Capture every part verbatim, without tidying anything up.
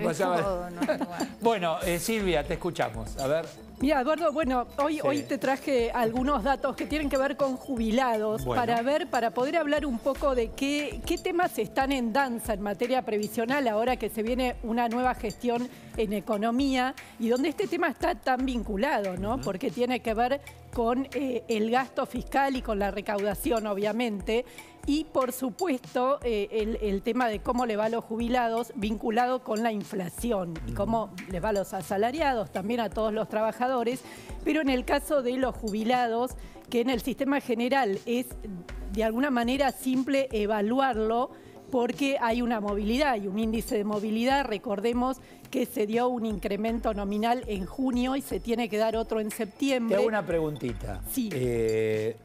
pasaba. Todo, no, bueno, bueno eh, Silvia, te escuchamos. A ver. Mira, Eduardo, bueno, hoy, Sí. hoy te traje algunos datos que tienen que ver con jubilados, Bueno. para ver, para poder hablar un poco de qué, qué temas están en danza en materia previsional ahora que se viene una nueva gestión en economía y donde este tema está tan vinculado, ¿no? Uh-huh. Porque tiene que ver con eh, el gasto fiscal y con la recaudación, obviamente, y por supuesto eh, el, el tema de cómo le va a los jubilados vinculado con la inflación uh-huh. y cómo le va a los asalariados, también a todos los trabajadores, pero en el caso de los jubilados, que en el sistema general es de alguna manera simple evaluarlo, porque hay una movilidad y un índice de movilidad. Recordemos que se dio un incremento nominal en junio y se tiene que dar otro en septiembre. Te hago una preguntita. Sí. Eh,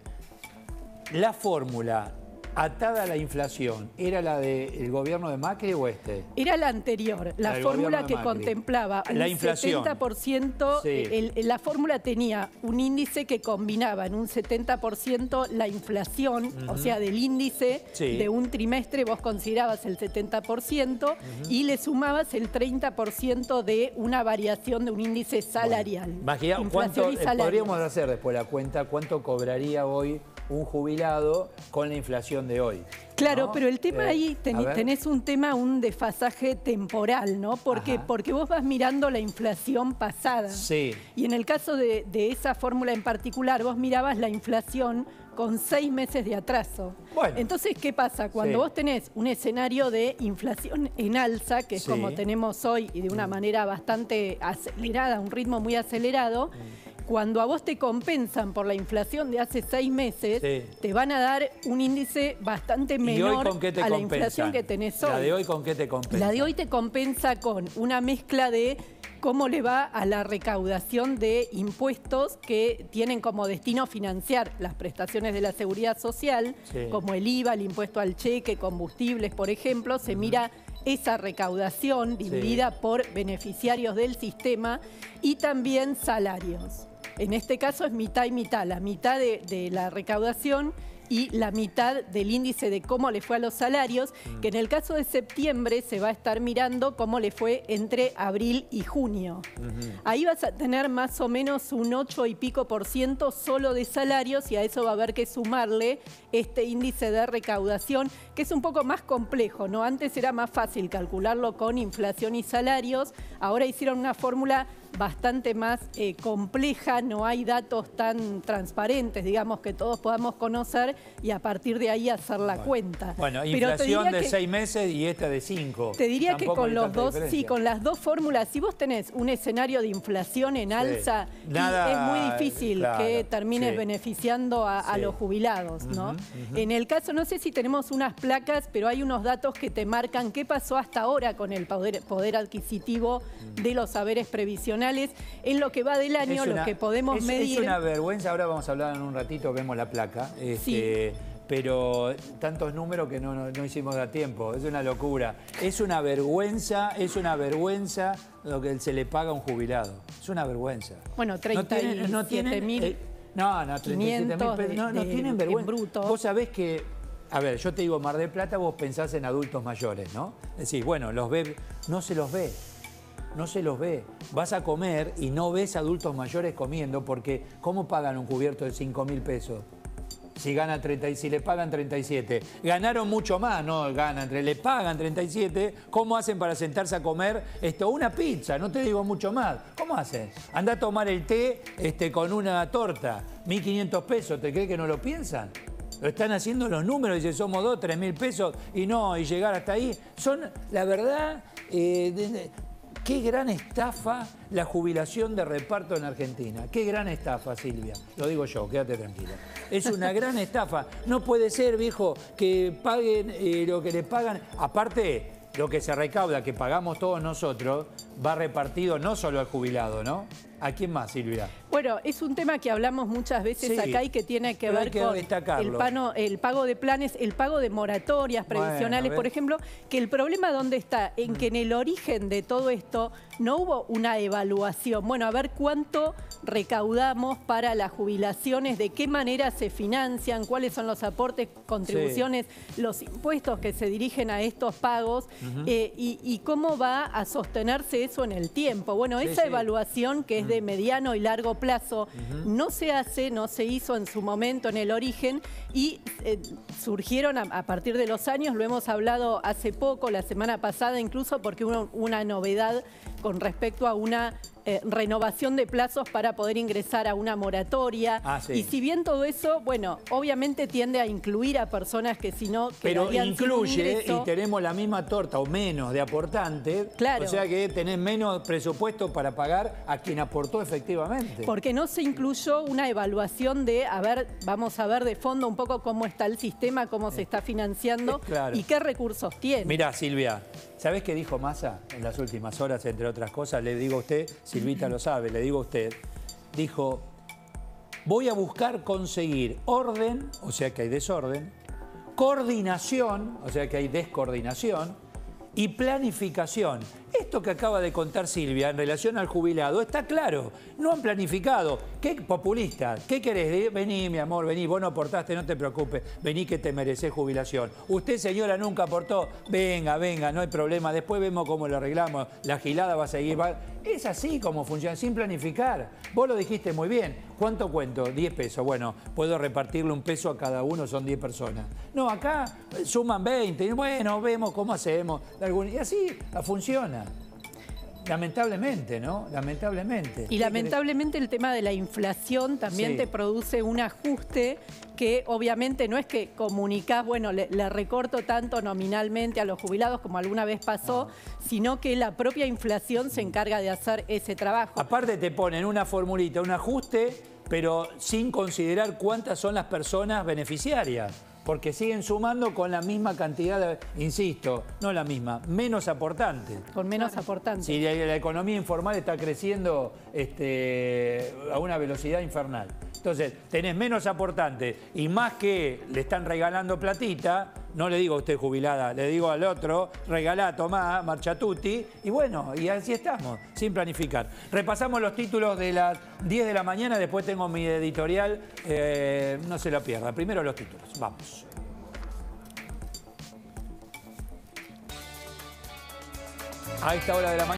la fórmula atada a la inflación, ¿era la del gobierno de Macri o este? Era la anterior, la el fórmula que Macri. contemplaba un la inflación. setenta por ciento. Sí. El, la fórmula tenía un índice que combinaba en un setenta por ciento la inflación, uh-huh. o sea, del índice sí. de un trimestre vos considerabas el setenta por ciento uh-huh. y le sumabas el treinta por ciento de una variación de un índice salarial. Bueno, imagina, ¿cuánto, eh, podríamos hacer después la cuenta cuánto cobraría hoy un jubilado con la inflación de hoy? Claro, ¿no? pero el tema eh, ahí, ten, tenés un tema, un desfasaje temporal, ¿no? Porque, porque vos vas mirando la inflación pasada. Sí. Y en el caso de, de esa fórmula en particular, vos mirabas la inflación con seis meses de atraso. Bueno. Entonces, ¿qué pasa? Cuando sí. vos tenés un escenario de inflación en alza, que es sí. como tenemos hoy y de una mm. manera bastante acelerada, un ritmo muy acelerado, mm. cuando a vos te compensan por la inflación de hace seis meses, sí. te van a dar un índice bastante menor ¿Y hoy con qué te a la compensan? inflación que tenés hoy. ¿La de hoy con qué te compensa? La de hoy te compensa con una mezcla de cómo le va a la recaudación de impuestos que tienen como destino financiar las prestaciones de la seguridad social, sí. como el I V A, el impuesto al cheque, combustibles, por ejemplo. Se uh-huh. mira esa recaudación dividida sí. por beneficiarios del sistema y también salarios. En este caso es mitad y mitad, la mitad de, de la recaudación y la mitad del índice de cómo le fue a los salarios, mm. que en el caso de septiembre se va a estar mirando cómo le fue entre abril y junio. Uh-huh. Ahí vas a tener más o menos un ocho y pico por ciento solo de salarios y a eso va a haber que sumarle este índice de recaudación, que es un poco más complejo, ¿no? Antes era más fácil calcularlo con inflación y salarios, ahora hicieron una fórmula bastante más eh, compleja, no hay datos tan transparentes, digamos, que todos podamos conocer y a partir de ahí hacer la bueno. cuenta. Bueno, Pero inflación de seis meses y esta de cinco. Te diría Tampoco que con los dos, sí, con las dos fórmulas, si vos tenés un escenario de inflación en sí. alza, Nada, es muy difícil claro, que termines sí. beneficiando a, sí. a los jubilados, ¿no? Uh-huh, uh-huh. En el caso, no sé si tenemos unas placas, pero hay unos datos que te marcan qué pasó hasta ahora con el poder, poder adquisitivo uh-huh. de los saberes previsionales. En lo que va del año, una, lo que podemos es, medir... Es una vergüenza, ahora vamos a hablar en un ratito, vemos la placa, este, sí. pero tantos números que no, no, no hicimos a tiempo, es una locura. Es una vergüenza, es una vergüenza lo que se le paga a un jubilado, es una vergüenza. Bueno, treinta y siete mil... Eh, no, no, treinta y siete mil pesos, no, no de, tienen vergüenza. Bruto. Vos sabés que, a ver, yo te digo, Mar del Plata, vos pensás en adultos mayores, ¿no? Decís, bueno, los ve, no se los ve. No se los ve. Vas a comer y no ves adultos mayores comiendo porque ¿cómo pagan un cubierto de cinco mil pesos? Si, gana treinta, si le pagan treinta y siete. Ganaron mucho más, no ganan, le pagan treinta y siete. ¿Cómo hacen para sentarse a comer esto? Una pizza, no te digo mucho más. ¿Cómo hacen? Anda a tomar el té este, con una torta, mil quinientos pesos. ¿Te crees que no lo piensan? Lo están haciendo los números, dicen somos dos, tres mil pesos y no, y llegar hasta ahí. Son, la verdad... Eh, de, de, Qué gran estafa la jubilación de reparto en Argentina. Qué gran estafa, Silvia. Lo digo yo, quédate tranquila. Es una gran estafa. No puede ser, viejo, que paguen eh, lo que le pagan. Aparte, lo que se recauda, que pagamos todos nosotros, va repartido no solo al jubilado, ¿no? ¿A quién más, Silvia? Bueno, es un tema que hablamos muchas veces Sí, acá y que tiene que ver que con destacarlo. el, pano, el pago de planes, el pago de moratorias previsionales, Bueno, por ejemplo, que el problema ¿dónde está? En que en el origen de todo esto no hubo una evaluación. Bueno, a ver cuánto recaudamos para las jubilaciones, de qué manera se financian, cuáles son los aportes, contribuciones, sí. los impuestos que se dirigen a estos pagos uh-huh. eh, y, y cómo va a sostenerse eso en el tiempo. Bueno, esa sí, evaluación que es de mediano y largo plazo uh-huh. no se hace, no se hizo en su momento en el origen y eh, surgieron a, a partir de los años, lo hemos hablado hace poco, la semana pasada incluso, porque hubo una novedad con respecto a una eh, renovación de plazos para poder ingresar a una moratoria. Ah, sí. Y si bien todo eso, bueno, obviamente tiende a incluir a personas que si no pero incluye y tenemos la misma torta o menos de aportantes, claro. O sea que tenés menos presupuesto para pagar a quien aportó efectivamente. Porque no se incluyó una evaluación de, a ver, vamos a ver de fondo un poco cómo está el sistema, cómo se está financiando claro. y qué recursos tiene. Mirá, Silvia, ¿sabés qué dijo Massa en las últimas horas, entre otras cosas? Le digo a usted, Silvita lo sabe, le digo a usted, dijo, voy a buscar conseguir orden, o sea que hay desorden, coordinación, o sea que hay descoordinación, y planificación. Esto que acaba de contar Silvia en relación al jubilado está claro. No han planificado. ¿Qué populista? ¿Qué querés? Vení, mi amor, vení. Vos no aportaste, no te preocupes. Vení que te merecés jubilación. Usted, señora, nunca aportó. Venga, venga, no hay problema. Después vemos cómo lo arreglamos. La gilada va a seguir. Va... Es así como funciona, sin planificar. Vos lo dijiste muy bien. ¿Cuánto cuento? diez pesos. Bueno, puedo repartirle un peso a cada uno, son diez personas. No, acá suman veinte. Bueno, vemos cómo hacemos. Y así funciona. Lamentablemente, ¿no? Lamentablemente. Y lamentablemente el tema de la inflación también sí. te produce un ajuste que obviamente no es que comunicás, bueno, le, le recorto tanto nominalmente a los jubilados como alguna vez pasó, no. sino que la propia inflación se encarga de hacer ese trabajo. Aparte te ponen una formulita, un ajuste, pero sin considerar cuántas son las personas beneficiarias. Porque siguen sumando con la misma cantidad, de, insisto, no la misma, menos aportantes. Con menos aportantes. Si la, la economía informal está creciendo este, a una velocidad infernal. Entonces, tenés menos aportantes y más que le están regalando platita, no le digo a usted jubilada, le digo al otro, regalá, tomá, marcha tutti, y bueno, y así estamos, sin planificar. Repasamos los títulos de las diez de la mañana, después tengo mi editorial, eh, no se lo pierda. Primero los títulos, vamos. A esta hora de la mañana.